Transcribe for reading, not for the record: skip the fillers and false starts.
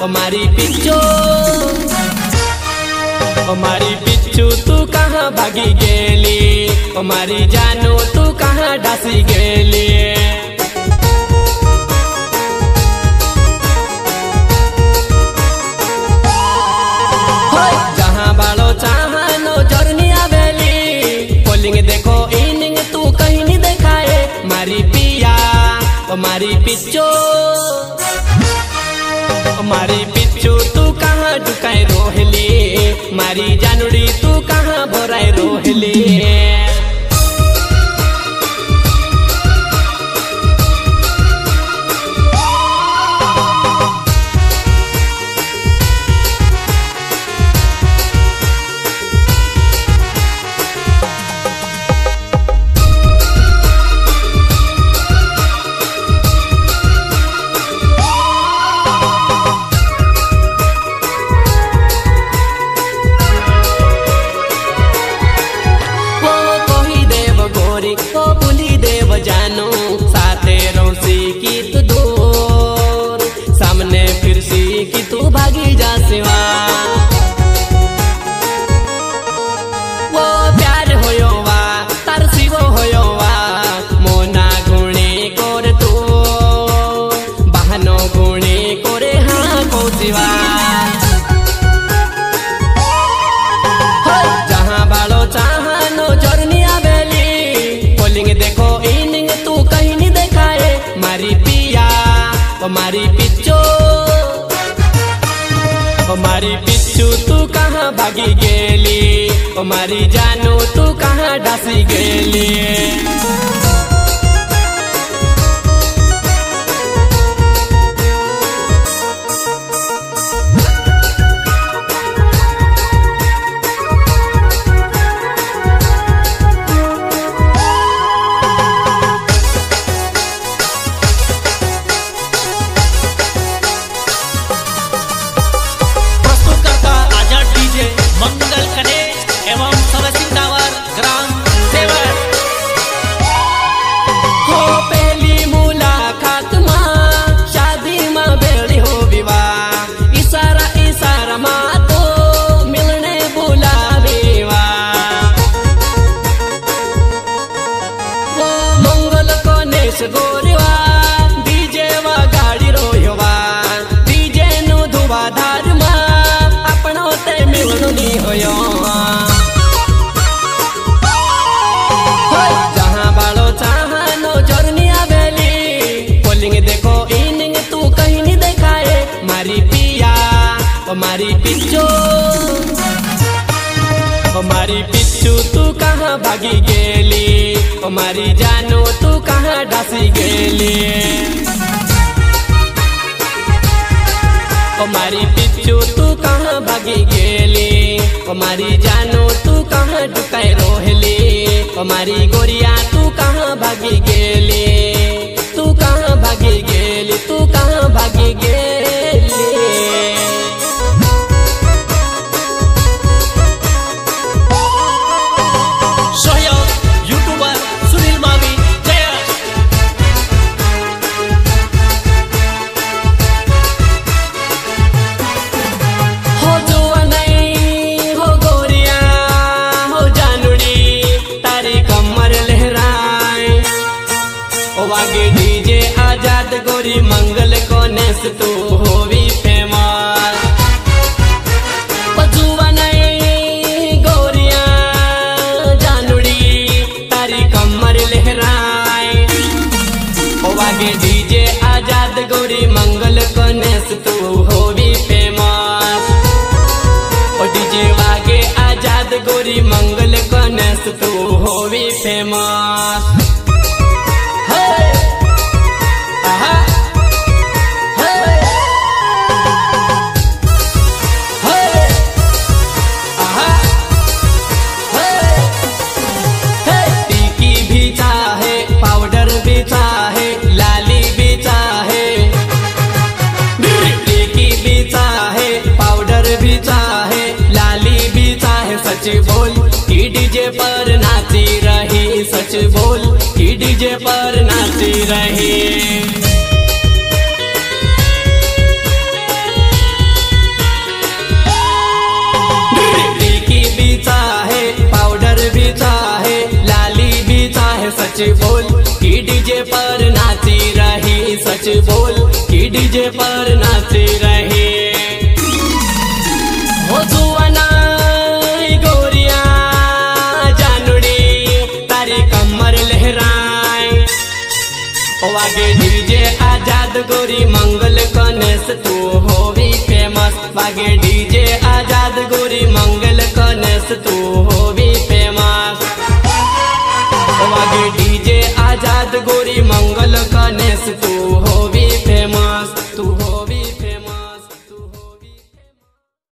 मारी पिच्चू मारी पिच्चू तू कहाँ भागी गेली मारी जानू तू कहाँ डासी गेली जहाँ बालो चाहनो जर्नी आवेली पोलिंग देखो इनिंग तू कहीं नहीं देखाए मारी पिया मारी पिच्चू मारी पिच्चू तू कहाँ डुकाए रोहली मारी जानुड़ी तू कहाँ भोराए रोहली ओ बुली देव जानू साथे रोसी की तू दूर सामने फिर सी की तू भागी जा सिवा वो प्यार होयो वा तार सिवो होयो वा मोना गुणे कोर तू बहनो गुणे कोरे हाँ को सिवा जहाँ बालो चाहनो जर्नी आवेली देखो इनिंग तू कहीं नहीं देखाए मारी पिया मारी पिच्चू मारी पिच्चू तू कहाँ भागी गेली मारी जानू तू कहाँ डासी गेली मंगल गणेश एवं सरसिंदावर ग्राम सेवक हो पहली मुलाकात माँ शादी माँ बेड़ी हो विवाह इशारा इशारा माँ तो मिलने बुलावेवा वो मंगल गणेश गोरवा डीजे वा गाड़ी रोयवा डीजे नु धुवा धार माँ अपनों ते मिलनी होयो जहाँ बालो चाहनो जर्नी आवेली पोलिंग देखो इनिंग तू कहीं नहीं देखाए मारी पिया मारी पिच्चू मारी पिच्चू तू कहाँ भागी गेली मारी जानू तू कहाँ डासी गेली मारी पिच्चू तू कहाँ भागी गेली मारी जानू तू कहाँ डुकाए रोहली मारी गोरिया तू कहाँ भागी गेली तू कहाँ भागी गेली तू कहाँ भागी गेली सहयोग यूट्यूबर सुनील मावी जय हो जुआ नहीं हो गोरिया हो जानुड़ी तारी कमर लहराए ओ वागे डीजे आजाद गोरी मंगल कोनेस तू होवी फेमस ओ जुआ नहीं गोरिया जानुड़ी तारी कमर लहराए ओ वागे डीजे आजाद गोरी मंगल कोनेस तू होवी फेमस डीजे वागे आजाद गोरी मंगल गणेश तू होवी फेमस टीकी भी चाहे पाउडर भी चाहे लाली भी चाहे टीकी भी चाहे पाउडर भी चाहे लाली भी चाहे सच बोल कि डीजे पर नाची रही सच बोल कि डीजे पर नाची रही बोल कि डीजे पर नाची रही, सच बोल कि डीजे पर नाची रही। हो जुआना गोरिया जानुड़ी तारी कमर लहराए, ओ आगे डीजे आजाद गोरी मंगल कनेस तू होवी फेमस, आगे डीजे आजाद गोरी मंगल कनेस तू होवी फेमस, आगे डीजे आजाद गोरी